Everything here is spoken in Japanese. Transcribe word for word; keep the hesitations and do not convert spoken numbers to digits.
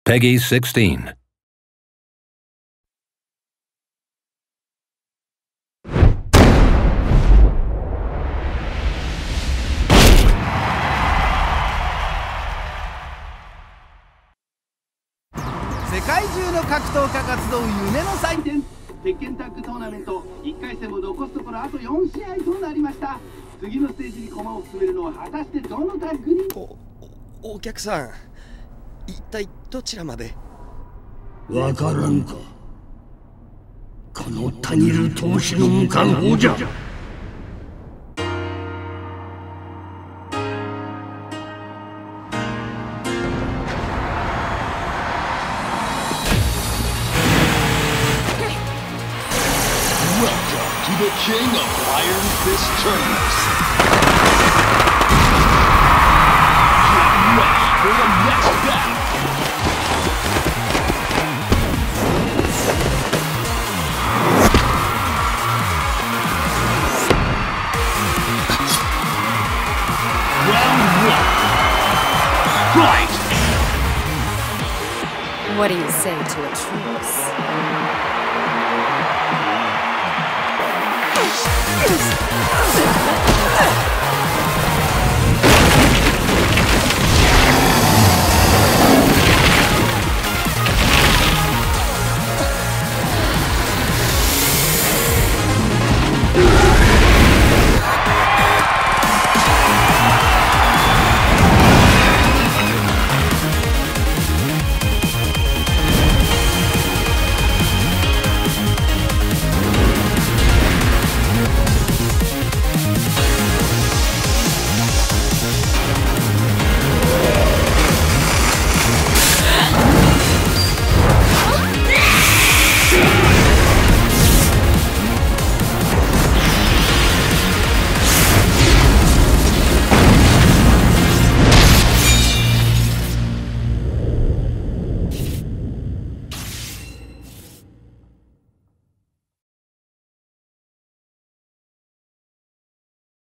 Peggy sixteen. 世界中の格闘家が集う夢の祭典鉄拳タッグトーナメントいっかい戦も残すところあとよん試合となりました。次のステージに駒を進めるのは果たしてどのタッグに。 お, お客さん、一体どちらまで。 わからんか。このたぎる闘志の無冠法じゃ。 The king of Iron Fist tournaments. Get ready for the next battle. Round one. Fight! What do you say to a truce? Yes!